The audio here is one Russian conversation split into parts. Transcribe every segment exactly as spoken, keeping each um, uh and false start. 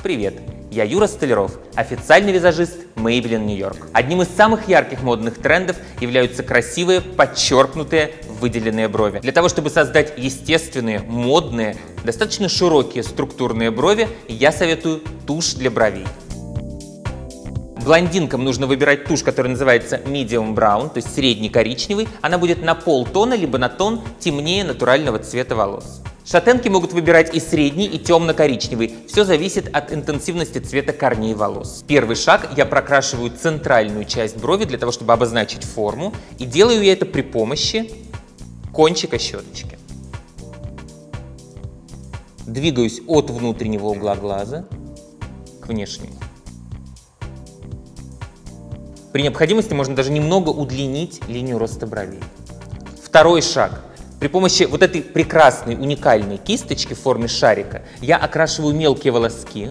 Привет, я Юра Столяров, официальный визажист Maybelline New York. Одним из самых ярких модных трендов являются красивые, подчеркнутые, выделенные брови. Для того, чтобы создать естественные, модные, достаточно широкие структурные брови, я советую тушь для бровей. Блондинкам нужно выбирать тушь, которая называется medium brown, то есть средний коричневый. Она будет на полтона, либо на тон темнее натурального цвета волос. Шатенки могут выбирать и средний, и темно-коричневый. Все зависит от интенсивности цвета корней волос. Первый шаг — я прокрашиваю центральную часть брови для того, чтобы обозначить форму. И делаю я это при помощи кончика щеточки. Двигаюсь от внутреннего угла глаза к внешнему. При необходимости можно даже немного удлинить линию роста бровей. Второй шаг. При помощи вот этой прекрасной, уникальной кисточки в форме шарика я окрашиваю мелкие волоски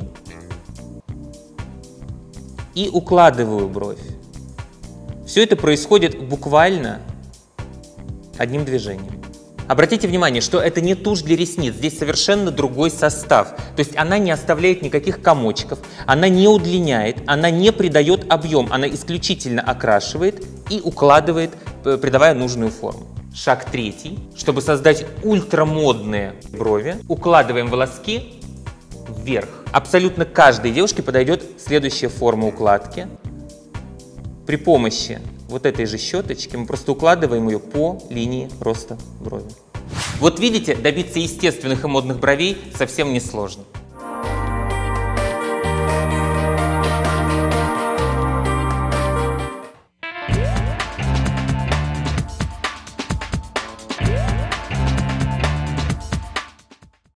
и укладываю бровь. Все это происходит буквально одним движением. Обратите внимание, что это не тушь для ресниц, здесь совершенно другой состав. То есть она не оставляет никаких комочков, она не удлиняет, она не придает объем, она исключительно окрашивает и укладывает, придавая нужную форму. Шаг третий. Чтобы создать ультрамодные брови, укладываем волоски вверх. Абсолютно каждой девушке подойдет следующая форма укладки. При помощи вот этой же щеточки мы просто укладываем ее по линии роста брови. Вот видите, добиться естественных и модных бровей совсем не сложно.